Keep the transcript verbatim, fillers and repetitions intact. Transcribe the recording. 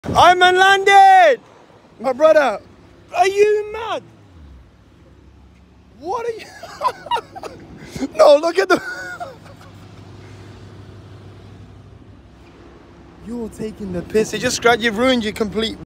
I'm landed! My brother, are you mad? What are you? No, look at the... You're taking the piss. It just scratched, you've ruined your complete...